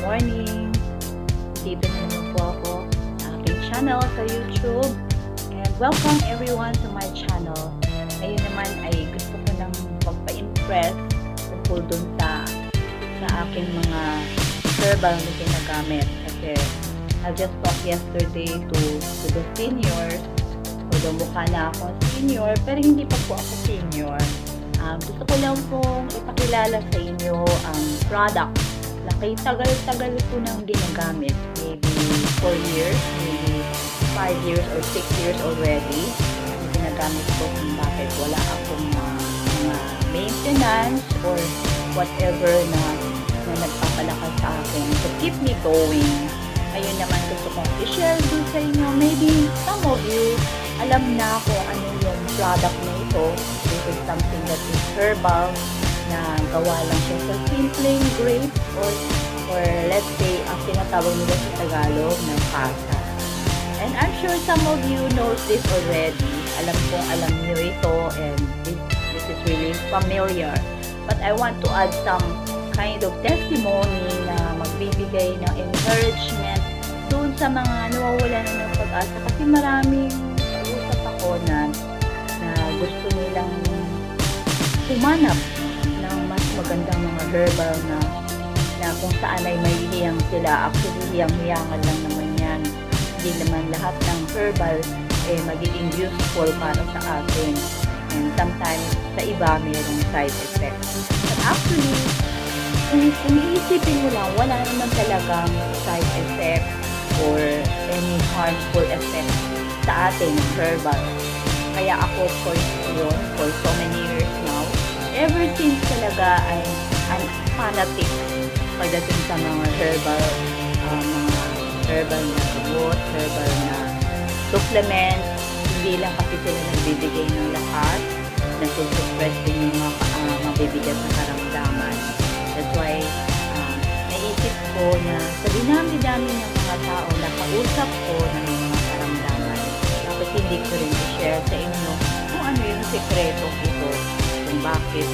morning! Dito na naman po ako sa aking channel sa YouTube. And welcome everyone to my channel. Ngayon naman ay gusto ko nang magpa-impress tungkol dun sa aking mga herbal na ginagamit. Kasi I just talked yesterday to the seniors. Although mukha na ako senior, pero hindi pa po ako senior. Gusto ko lang pong ipakilala sa inyo ang product na kay tagal-tagal ko nang ginagamit. Maybe 4 years, maybe 5 years or 6 years already. Ginagamit ko kung bakit wala akong mga maintenance or whatever na nagpapalakas sa akin to keep me going. Ayun naman gusto kong i-share din sa inyo. Maybe some of you alam na kung ano yung product na ito. This is something that is herbal na gawa lang siya sa simpleng grapes or let's say ang tinatawag nila sa Tagalog na pasa. And I'm sure some of you knows this already. Alam niyo ito and this is really familiar. But I want to add some kind of testimony na magbibigay ng encouragement doon sa mga nawawala na ng pag-asa. Kasi maraming usap ako na gusto nilang humanap ng mas magandang mga herbal na kung saan ay may hiyang sila. Actually, hiyang-hiyangan lang naman yan. Hindi naman lahat ng herbal magiging useful para sa atin. And sometimes, sa iba, mayroong side effects. But actually, kung iisipin mo lang, wala naman talagang side effect or any harmful effect sa ating herbal. Kaya ako for so many years now, ever since talaga I'm fanatic pagdating sa mga herbal na gamot, herbal na supplements. Hindi lang kasi sila nagbibigay ng lahat, nasusupress din yung mga mabibigat na karamdaman. That's why naisip ko na sa dinami-dami ng mga tao na kausap ko ng mga karamdaman, tapos hindi ko rin i-share sa inyo kung ano yung sekretong ito, kung bakit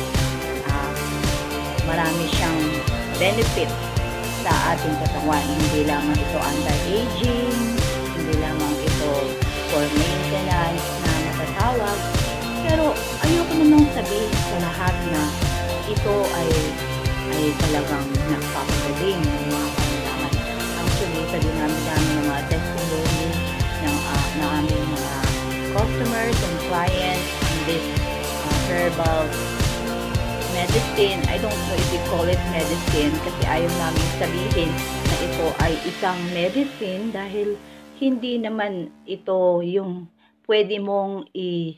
marami siyang benefit sa ating katawan. Hindi lamang ito anti-aging, hindi lamang ito for maintenance na natatawag, pero ayoko namang sabihin sa lahat na ito ay talagang nagpapagaling ng mga karamdaman. Actually, sa dinami-dami ng mga testimony ng aming mga customers and clients in this herbal medicine. I don't know if you call it medicine kasi ayaw namin sabihin na ito ay isang medicine dahil hindi naman ito yung pwede mong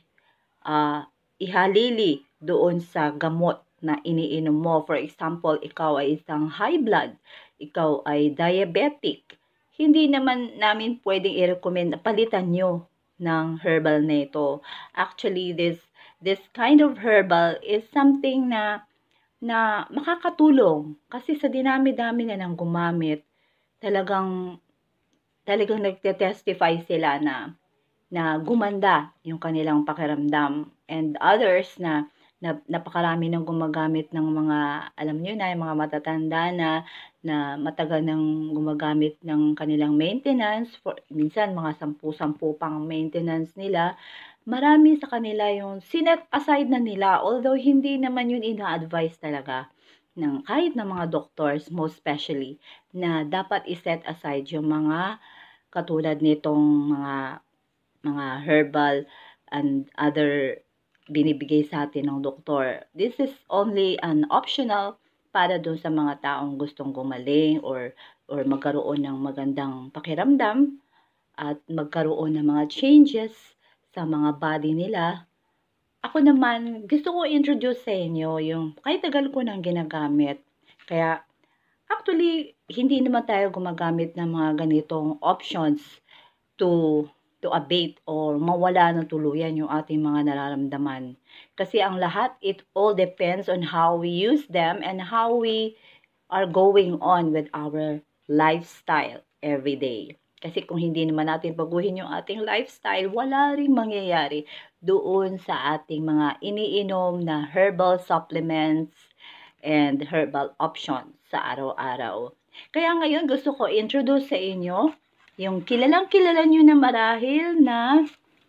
ihalili doon sa gamot na iniinom mo. For example, ikaw ay isang high blood, ikaw ay diabetic. Hindi naman namin pwedeng i-recommend na palitan nyo ng herbal na ito. Actually, this kind of herbal is something na makakatulong kasi sa dinami-dami na nang gumamit, talagang nagte-testify sila na gumanda yung kanilang pakiramdam, and others na napakarami nang gumagamit ng mga, alam niyo na, yung mga matatanda na matagal nang gumagamit ng kanilang maintenance, minsan mga 10 pang maintenance nila. Marami sa kanila yung sinet aside na nila, although hindi naman yun ina-advise talaga ng kahit ng mga doctors, most especially, na dapat iset aside yung mga katulad nitong mga herbal and other binibigay sa atin ng doktor. This is only an optional para doon sa mga taong gustong gumaling or magkaroon ng magandang pakiramdam at magkaroon ng mga changes sa mga body nila. Ako naman, gusto ko introduce sa inyo yung kahit tagal ko nang ginagamit. Kaya actually, hindi naman tayo gumagamit ng mga ganitong options to abate or mawala ng tuluyan yung ating mga nararamdaman. Kasi ang lahat, it all depends on how we use them and how we are going on with our lifestyle every day. Kasi kung hindi naman natin baguhin yung ating lifestyle, wala ring mangyayari doon sa ating mga iniinom na herbal supplements and herbal options sa araw-araw. Kaya ngayon gusto ko introduce sa inyo yung kilalang-kilala nyo na marahil na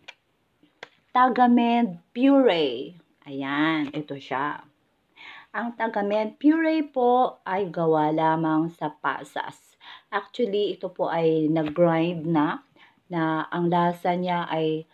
Tagamed puree. Ayan, ito siya. Ang Tagamed puree po ay gawa lamang sa pasas. Actually, ito po ay nag-grind na ang lasa niya ay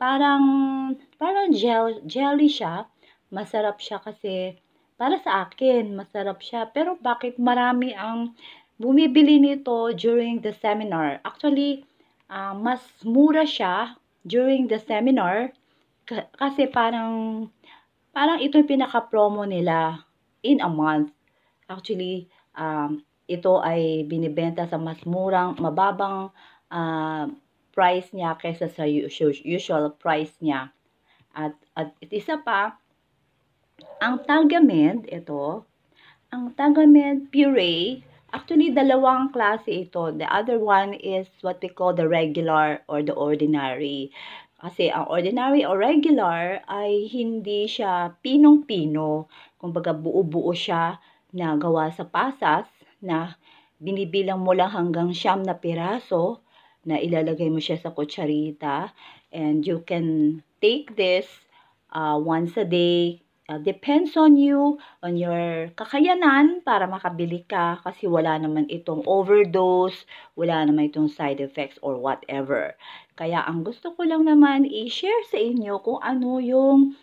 parang jelly siya. Masarap siya kasi para sa akin, masarap siya. Pero bakit marami ang bumibili nito during the seminar? Actually, mas mura siya during the seminar kasi parang ito yung pinaka-promo nila in a month. Actually, ito ay binibenta sa mas mababang uh, price niya kaysa sa usual price niya. At isa pa, ang Tagamed, ang Tagamed puree, actually dalawang klase ito. The other one is what we call the regular or the ordinary. Kasi ang ordinary or regular ay hindi siya pinong-pino. Kumbaga buo-buo siya na gawa sa pasas na binibilang mo lang hanggang 9 na piraso na ilalagay mo siya sa kutsarita. And you can take this once a day. Depends on you, on your kakayanan para makabili ka kasi wala naman itong overdose, wala naman itong side effects or whatever. Kaya ang gusto ko lang naman i-share sa inyo kung ano yung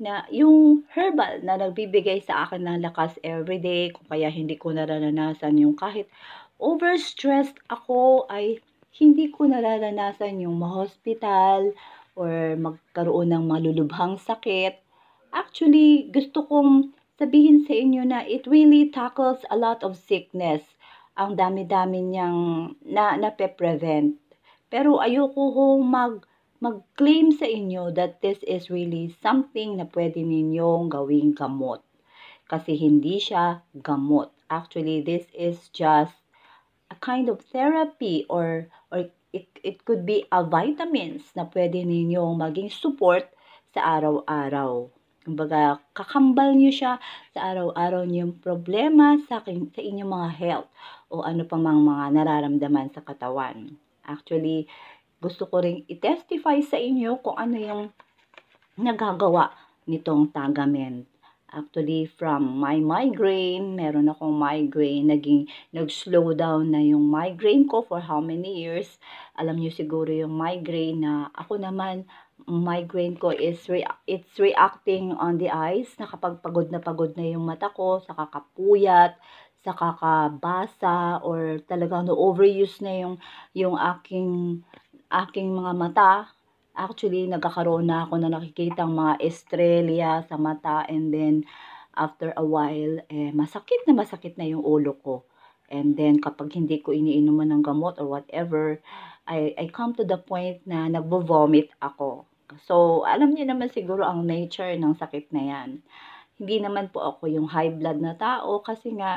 herbal na nagbibigay sa akin ng lakas everyday, kung kaya hindi ko nararanasan yung kahit overstressed ako ay hindi ko nararanasan yung ma-hospital or magkaroon ng malulubhang sakit. Actually, gusto kong sabihin sa inyo na it really tackles a lot of sickness. Ang dami-dami niyang nape-prevent. Pero ayoko hong mag-claim sa inyo that this is really something na pwede ninyong gawing gamot. Kasi hindi siya gamot. Actually, this is just a kind of therapy or it could be a vitamins na pwede ninyong maging support sa araw-araw. Kumbaga, kakambal nyo siya sa araw-araw niyong problema sa inyong mga health o ano pa mang mga nararamdaman sa katawan. Actually, gusto ko ring i-testify sa inyo kung ano yung nagagawa nitong Tagamed. Actually, from my migraine, meron akong migraine, nag-slow down na yung migraine ko for how many years. Alam niyo siguro yung migraine na ako naman, migraine ko is it's reacting on the eyes, na kapag pagod na yung mata ko, sa kakapuyat, sa kakabasa, or talagang overuse na yung aking mga mata. Actually, nagkakaroon na ako na nakikitang mga estrella sa mata, and then after a while, masakit na yung ulo ko. And then kapag hindi ko iniinuman ng gamot or whatever, I come to the point na nagbo-vomit ako. So, alam niyo naman siguro ang nature ng sakit na yan. Hindi naman po ako yung high blood na tao kasi nga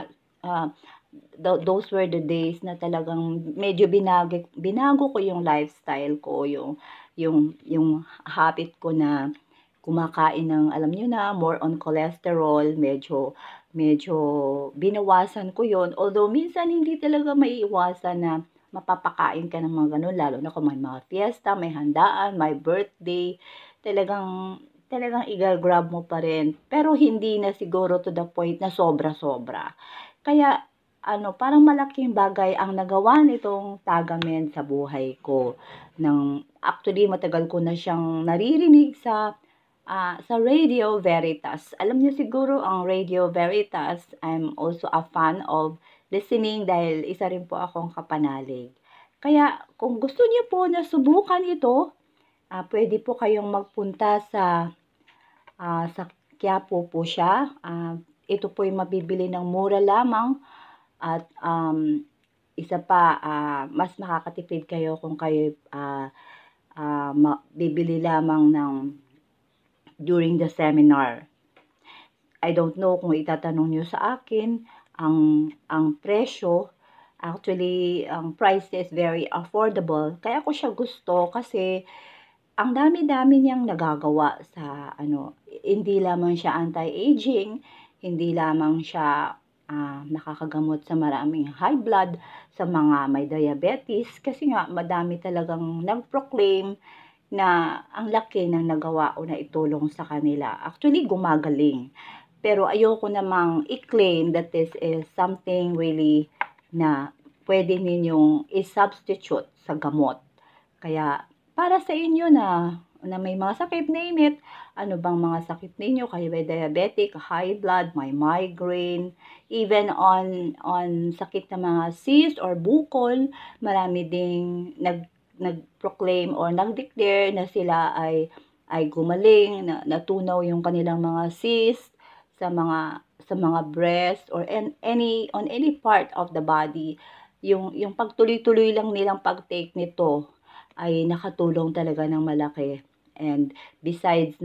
those were the days na talagang medyo binago ko yung lifestyle ko, yung habit ko na kumakain ng, alam niyo na, more on cholesterol, medyo binawasan ko yon. Although minsan hindi talaga maiiwasan na mapapakain ka ng mga ganun, lalo na kung may mga fiesta, may handaan, may birthday, talagang i-grab mo pa rin. Pero hindi na siguro to the point na sobra-sobra. Kaya parang malaking bagay ang nagawa nitong Tagamed sa buhay ko. Actually, matagal ko na siyang naririnig sa Radio Veritas. Alam niyo siguro ang Radio Veritas, I'm also a fan of listening dahil isa rin po akong kapanalig. Kaya kung gusto niyo po na subukan ito, pwede po kayong magpunta sa Quiapo po siya. Ito po yung mabibili ng mura lamang. At isa pa, mas makakatipid kayo kung kayo bibili lamang during the seminar. I don't know kung itatanong nyo sa akin ang presyo. Actually, ang price is very affordable. Kaya ko siya gusto kasi ang dami-dami niyang nagagawa sa hindi lamang siya anti-aging, hindi lamang siya nakakagamot sa maraming high blood, sa mga may diabetes, kasi nga madami talagang nag-proclaim na ang laki ng nagawa o naitulong sa kanila. Actually, gumagaling. Pero ayoko namang i-claim that this is something really na pwede ninyong i-substitute sa gamot. Kaya para sa inyo na may mga sakit, name it, ano bang mga sakit ninyo, kayo may diabetic, high blood, may migraine, even on sakit na mga cyst or bukol, marami ding nag-proclaim or nag-declare na sila ay gumaling, na natunaw yung kanilang mga cyst sa mga breast or on any part of the body. Yung pagtuloy-tuloy lang nilang pag-take nito ay nakatulong talaga ng malaki. And besides,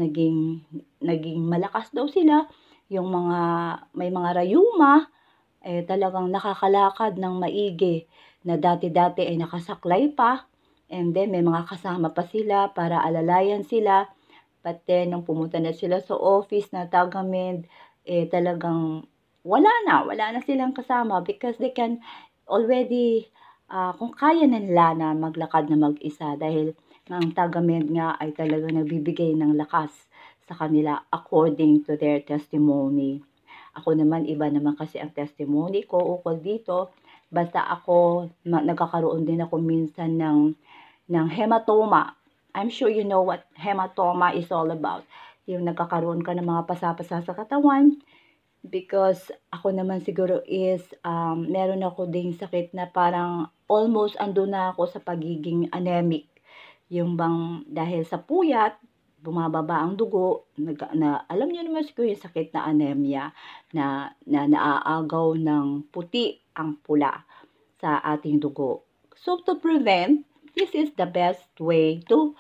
naging malakas daw sila, yung may mga rayuma, talagang nakakalakad ng maigi, na dati-dati ay nakasaklay pa, and then may mga kasama pa sila para alalayan sila. But then, nung pumunta na sila sa office na Tagamed, talagang wala na silang kasama because they can already, kung kaya na nila na maglakad na mag-isa, dahil ang Tagamed nga ay talagang nagbibigay ng lakas sa kanila according to their testimony. Ako naman, iba naman kasi ang testimony ko ukol dito. Basta ako, nagkakaroon din ako minsan ng hematoma. I'm sure you know what hematoma is all about. Yung nagkakaroon ka ng mga pasa-pasa sa katawan. Because ako naman siguro is, meron ako ding sakit na parang almost ando na ako sa pagiging anemic. Yung bang dahil sa puyat, bumababa ang dugo, alam niyo naman siguro yung sakit na anemia, na naaagaw ng puti ang pula sa ating dugo. So to prevent, this is the best way to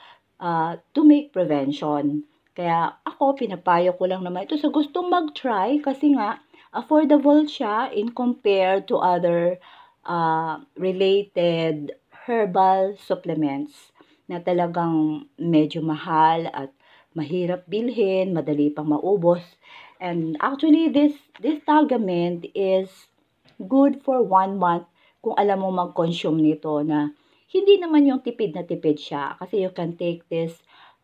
make prevention. Kaya ako, pinapayo ko lang naman ito sa gustong mag-try, kasi nga affordable siya in compared to other related herbal supplements na talagang medyo mahal at mahirap bilhin, madali pang maubos. And actually, this Tagamed is good for 1 month kung alam mo mag-consume nito, na hindi naman yung tipid na tipid siya. Kasi you can take this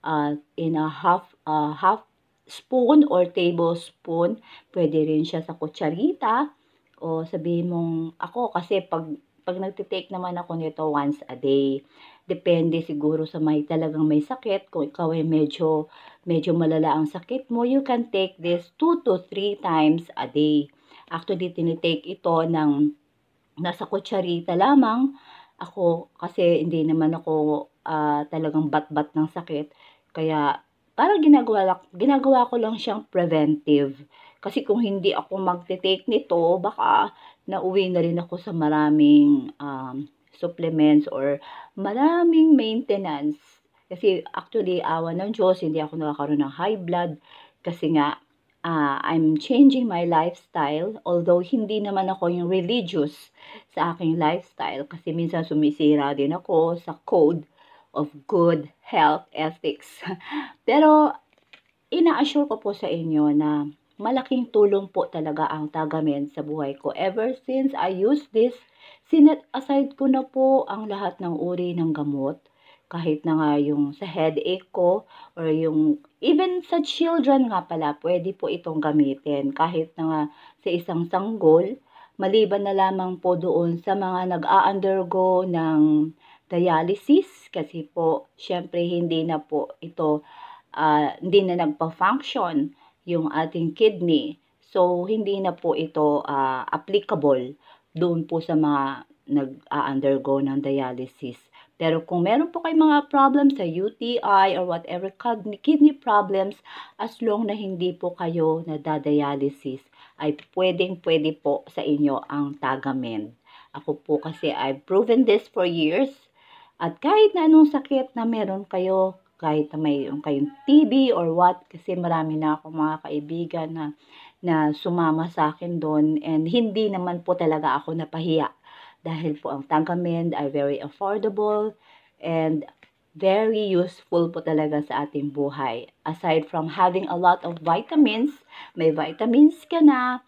in a half spoon or tablespoon. Pwede rin siya sa kutsarita. O sabihin mong, ako kasi pag nagtitake naman ako nito once a day. Depende siguro sa talagang may sakit. Kung ikaw ay medyo malala ang sakit mo, you can take this 2 to 3 times a day. Actually, tinitake ito ng nasa kutsarita lamang. Ako, kasi hindi naman ako talagang bat-bat ng sakit. Kaya, parang ginagawa ko lang siyang preventive. Kasi kung hindi ako magte-take nito, baka nauwi na rin ako sa maraming supplements or maraming maintenance. Kasi actually, awa ng Diyos, hindi ako nakakaroon ng high blood. Kasi nga, I'm changing my lifestyle, although hindi naman ako yung religious sa aking lifestyle, kasi minsan sumisira din ako sa code of good health ethics. Pero ina-assure ko po sa inyo na malaking tulong po talaga ang Tagamed sa buhay ko. Ever since I use this, sinet aside ko na po ang lahat ng uri ng gamot. Kahit na nga yung sa headache ko, or yung even sa children nga pala, pwede po itong gamitin. Kahit na nga sa isang sanggol, maliban na lamang po doon sa mga nag-a-undergo ng dialysis, kasi po, syempre hindi na po ito, hindi na nagpa-function yung ating kidney. So, hindi na po ito applicable doon po sa mga nag-a-undergo ng dialysis. Pero kung meron po kayong mga problems sa UTI or whatever kidney problems, as long na hindi po kayo nadadialysis, ay pwede po sa inyo ang Tagamed. Ako po kasi I've proven this for years. At kahit na anong sakit na meron kayo, kahit na may kayong TB or what, kasi marami na ako mga kaibigan na sumama sa akin doon, and hindi naman po talaga ako napahiya. Dahil po ang Tagamed ay very affordable and very useful po talaga sa ating buhay. Aside from having a lot of vitamins, may vitamins ka na,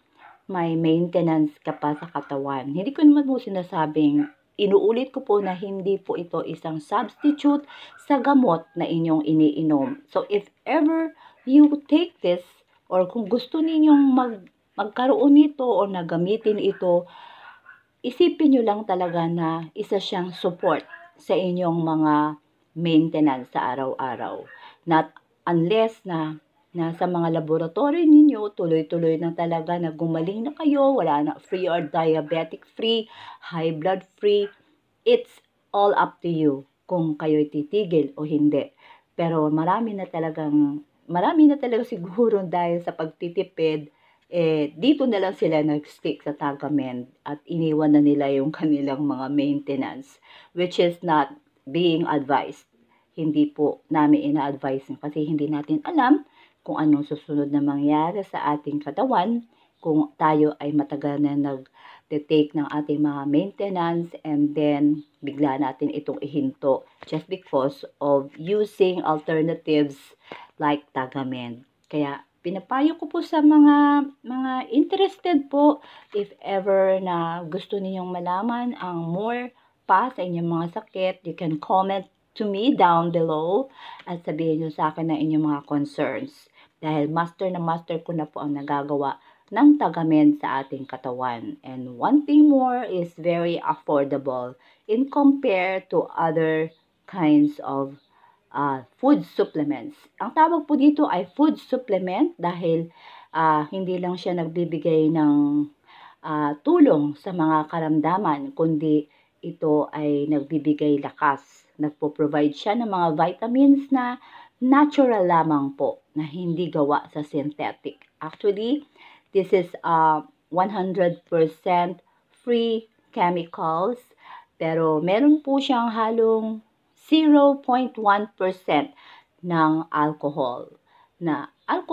may maintenance ka pa sa katawan. Hindi ko naman po sinasabing, inuulit ko po na hindi po ito isang substitute sa gamot na inyong iniinom. So if ever you take this, or kung gusto ninyong magkaroon nito o na gamitin ito, isipin nyo lang talaga na isa siyang support sa inyong mga maintenance sa araw-araw. Not unless na nasa mga laboratory ninyo, tuloy-tuloy na talaga na gumaling na kayo, wala na free or diabetic free, high blood free. It's all up to you kung kayo'y titigil o hindi. Pero marami na talaga siguro dahil sa pagtitipid, dito na lang sila nag-stick sa Tagamen at iniwan na nila yung kanilang mga maintenance, which is not being advised. Hindi po namin ina-advise kasi hindi natin alam kung anong susunod na mangyari sa ating katawan kung tayo ay matagal na nag-take ng ating mga maintenance and then bigla natin itong ihinto just because of using alternatives like Tagamen. Kaya pinapayo ko po sa mga interested po, if ever na gusto ninyong malaman ang more pa sa inyong mga sakit, you can comment to me down below at sabihin nyo sa akin na inyong mga concerns. Dahil master na master ko na po ang nagagawa ng Tagamen sa ating katawan. And one thing more is very affordable in compare to other kinds of food supplements. Ang tawag po dito ay food supplement dahil hindi lang siya nagbibigay ng tulong sa mga karamdaman, kundi ito ay nagbibigay lakas. Nagpo-provide siya ng mga vitamins na natural lamang po, na hindi gawa sa synthetic. Actually, this is 100% free chemicals, pero meron po siyang halong 0.1% ng alcohol. Na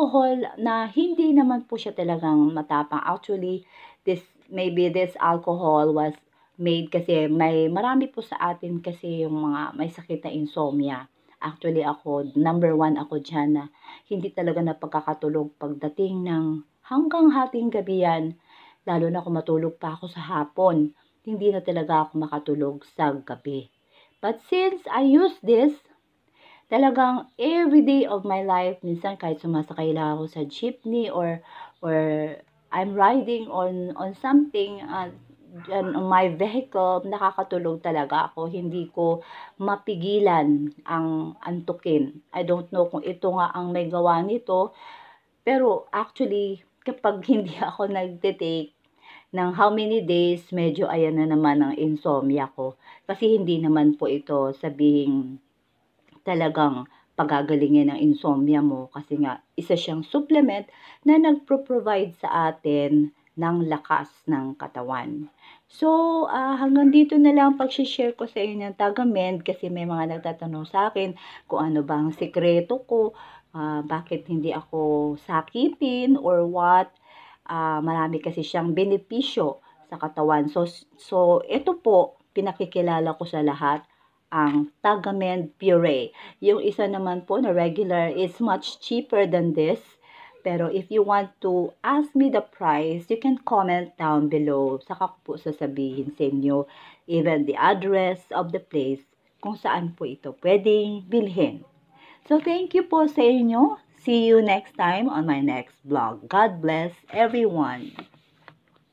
hindi naman po siya talagang matapang. Actually, this alcohol was made kasi marami po sa atin kasi yung mga may sakit na insomnia. Actually ako, number 1 ako dyan na hindi talaga napagkakatulog pagdating ng hanggang hating gabi yan. Lalo na kung matulog pa ako sa hapon, hindi na talaga ako makatulog sa gabi. But since I use this, talagang every day of my life, minsan kahit sumasakay lang ako sa jeepney or I'm riding on something on my vehicle, nakakatulog talaga ako. Hindi ko mapigilan ang antukin. I don't know kung ito nga ang may gawa nito, pero actually, kapag hindi ako nagte-take ng how many days, medyo ayan na naman ang insomnia ko. Kasi hindi naman po ito sabihing talagang pagagalingin ang insomnia mo kasi nga isa siyang supplement na nagpro-provide sa atin ng lakas ng katawan. So, hanggang dito na lang pag-share ko sa inyo ng Tagamen kasi may mga nagtatanong sa akin kung ano ba ang sikreto ko, bakit hindi ako sakitin or what. Marami kasi siyang benepisyo sa katawan. So ito po, pinakikilala ko sa lahat, ang Tagamen Puree. Yung isa naman po na regular is much cheaper than this. Pero if you want to ask me the price, you can comment down below. Saka ko po sasabihin sa inyo, even the address of the place, kung saan po ito pwedeng bilhin. So thank you po sa inyo. See you next time on my next vlog. God bless everyone.